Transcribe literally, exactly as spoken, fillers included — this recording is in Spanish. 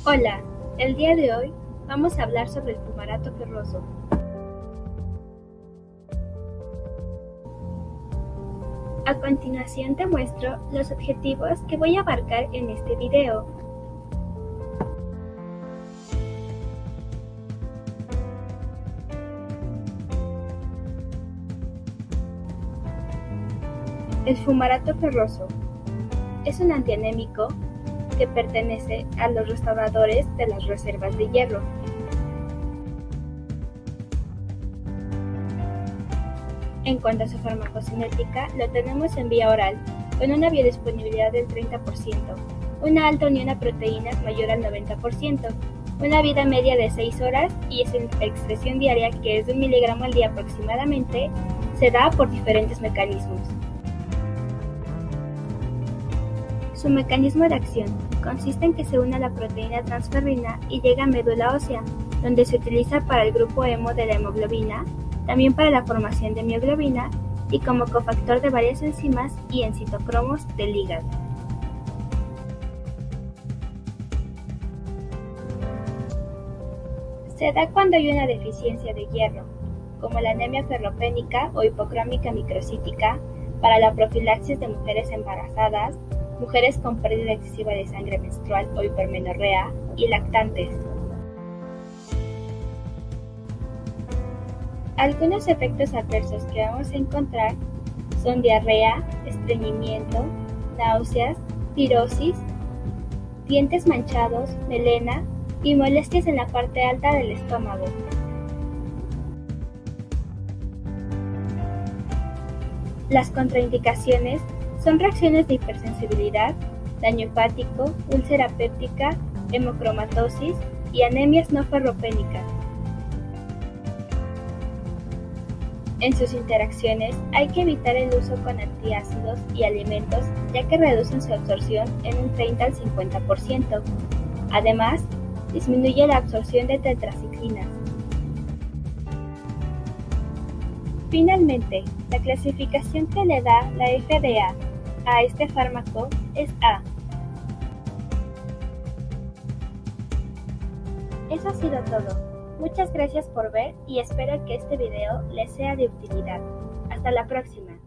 Hola, el día de hoy vamos a hablar sobre el fumarato ferroso. A continuación te muestro los objetivos que voy a abarcar en este video. El fumarato ferroso es un antianémico que pertenece a los restauradores de las reservas de hierro. En cuanto a su farmacocinética, lo tenemos en vía oral, con una biodisponibilidad del treinta por ciento, una alta unión a proteínas mayor al noventa por ciento, una vida media de seis horas y su excreción diaria, que es de un miligramo al día aproximadamente, se da por diferentes mecanismos. Su mecanismo de acción consiste en que se une a la proteína transferrina y llega a médula ósea, donde se utiliza para el grupo hemo de la hemoglobina, también para la formación de mioglobina y como cofactor de varias enzimas y en citocromos del hígado. Se da cuando hay una deficiencia de hierro, como la anemia ferropénica o hipocrómica microcítica, para la profilaxis de mujeres embarazadas, mujeres con pérdida excesiva de sangre menstrual o hipermenorrea y lactantes. Algunos efectos adversos que vamos a encontrar son diarrea, estreñimiento, náuseas, pirosis, dientes manchados, melena y molestias en la parte alta del estómago. Las contraindicaciones son reacciones de hipersensibilidad, daño hepático, úlcera péptica, hemocromatosis y anemias no ferropénicas. En sus interacciones hay que evitar el uso con antiácidos y alimentos, ya que reducen su absorción en un treinta al cincuenta por ciento. Además, disminuye la absorción de tetraciclinas. Finalmente, la clasificación que le da la F D A a este fármaco es A. Eso ha sido todo. Muchas gracias por ver y espero que este video les sea de utilidad. Hasta la próxima.